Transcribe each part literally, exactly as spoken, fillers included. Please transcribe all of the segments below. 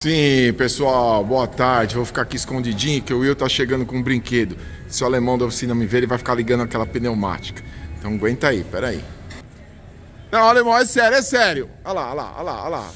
Sim, pessoal, boa tarde. Vou ficar aqui escondidinho que o Will tá chegando com um brinquedo. Se o alemão da oficina me ver, ele vai ficar ligando aquela pneumática. Então aguenta aí, peraí. Não, alemão, é sério, é sério. Olha lá, olha lá, olha lá, olha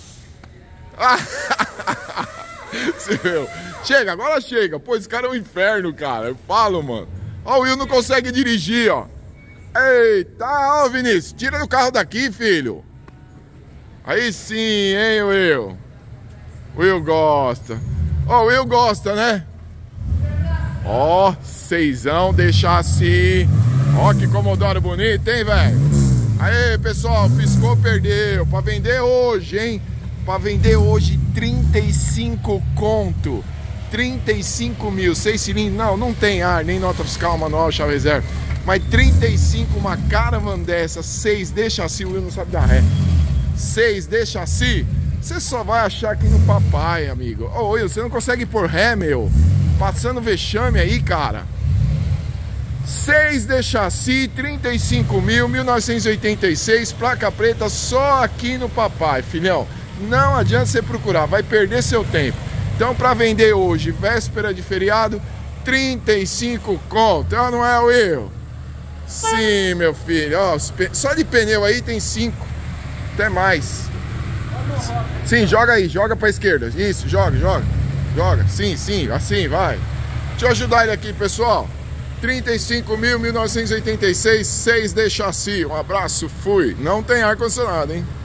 lá. Você viu? Chega, agora chega. Pô, esse cara é um inferno, cara. Eu falo, mano. Ó, o Will não consegue dirigir, ó. Eita, ó, Vinícius, tira do carro daqui, filho. Aí sim, hein, Will. Will gosta. Ó, oh, Will gosta, né? Ó, oh, seisão, deixa assim. Ó, oh, que Commodore bonito, hein, velho? Aê, pessoal, piscou, perdeu. Pra vender hoje, hein? Pra vender hoje, trinta e cinco conto. trinta e cinco mil, seis cilindros. Não, não tem ar, nem nota fiscal, manual, chave reserva. Mas trinta e cinco, uma Caravan dessa, seis deixa assim, o Will não sabe dar ré. seis deixa assim. Você só vai achar aqui no papai, amigo. Ô, Will, você não consegue pôr ré, meu? Passando vexame aí, cara. seis de chassi, trinta e cinco mil, mil novecentos e oitenta e seis, placa preta só aqui no papai, filhão. Não adianta você procurar, vai perder seu tempo. Então, para vender hoje, véspera de feriado, trinta e cinco conto. Ó, não é, Will? Sim, meu filho. Ó, só de pneu aí tem cinco. Até mais. Sim, joga aí, joga pra esquerda. Isso, joga, joga. Joga, sim, sim, assim, vai. Deixa eu ajudar ele aqui, pessoal. trinta e cinco mil, mil novecentos e oitenta e seis, seis de chassi. Um abraço, fui. Não tem ar-condicionado, hein?